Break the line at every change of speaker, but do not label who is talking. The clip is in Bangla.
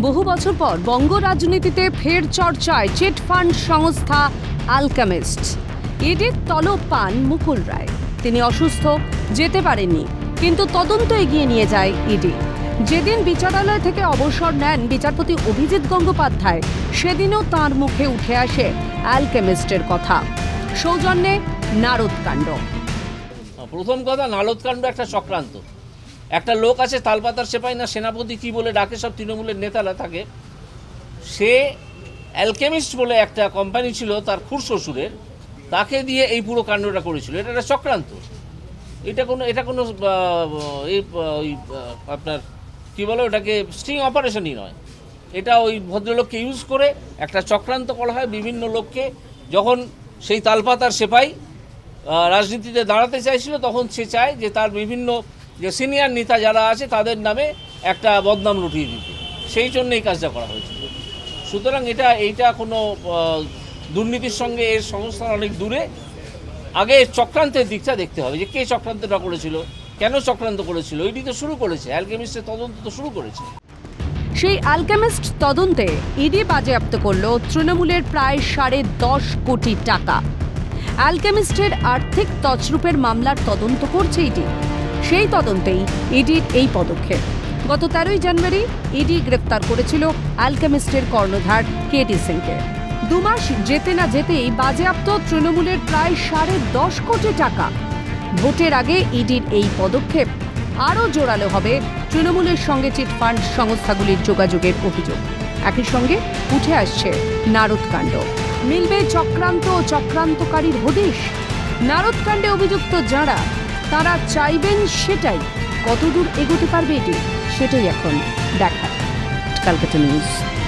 বহু বছর পর বঙ্গ রাজনীতিতে ফের চর্চায় চিট ফান্ড সংস্থা অ্যালকেমিস্ট। ইডির তলব পান মুকুল রায়। তিনি অসুস্থ, যেতে পারেননি, কিন্তু তদন্ত এগিয়ে নিয়ে যায় ইডি। যেদিন বিচারালয় থেকে অবসর নেন বিচারপতি অভিজিৎ গঙ্গোপাধ্যায়, সেদিনও তাঁর মুখে উঠে আসে অ্যালকেমিস্টের কথা। সৌজন্যে নারদকাণ্ড।
প্রথম কথা, নারদকাণ্ড একটা চক্রান্ত। একটা লোক আছে তালপাতার সেপাই না সেনাপতি কি বলে ডাকে সব তৃণমূলের নেতারা থাকে, সে অ্যালকেমিস্ট বলে একটা কোম্পানি ছিল তার খুড়শ্বশুরের, তাকে দিয়ে এই পুরো কাণ্ডটা করেছিল। এটা একটা চক্রান্ত। এটা কোনো আপনার কি বলে ওটাকে স্টিং অপারেশনই নয়। এটা ওই ভদ্রলোককে ইউজ করে একটা চক্রান্ত করা হয় বিভিন্ন লোককে। যখন সেই তালপাতার সেপাই রাজনীতিতে দাঁড়াতে চাইছিল, তখন সে চায় যে তার বিভিন্ন যে সিনিয়র নেতা যারা আছে তাদের নামে একটা বদনাম লুটিয়ে দিতে। সেই জন্য এই কাজটা করা হয়েছিল। সুতরাং এইটা কোনো দুর্নীতির সঙ্গে এর সংস্থান অনেক দূরে। আগে চক্রান্তের দিকটা দেখতে হবে যে কে চক্রান্তটা করেছিল, কেন চক্রান্ত করেছিল। এটি তো শুরু করেছে, অ্যালকেমিস্টের তদন্ত তো শুরু করেছে।
সেই অ্যালকেমিস্ট তদন্তে ইডি বাজেয়াপ্ত করল তৃণমূলের প্রায় 10.5 কোটি টাকা। অ্যালকেমিস্টের আর্থিক তছরূপের মামলার তদন্ত করছে ইডি। সেই তদন্তেই ইডির এই পদক্ষেপ। গত 13ই জানুয়ারি ইডি গ্রেফতার করেছিল অ্যালকেমিস্টের কর্ণধার কেটি সিংকে। 2 মাস যেতে না যেতেই বাজেয়াপ্ত তৃণমূলের প্রায় 10.5 কোটি টাকা। ভোটের আগে ইডির এই পদক্ষেপ আরও জোরালো হবে তৃণমূলের সঙ্গে চিটফান্ড সংস্থাগুলির যোগাযোগের অভিযোগ। একই সঙ্গে উঠে আসছে নারদকাণ্ড। মিলবে চক্রান্ত ও চক্রান্তকারীর হদিশ। নারদকাণ্ডে অভিযুক্ত যাঁরা, তারা চাইবেন সেটাই। কতদূর এগোতে পারবে এটি, সেটাই এখন দেখার। ক্যালকাটা নিউজ।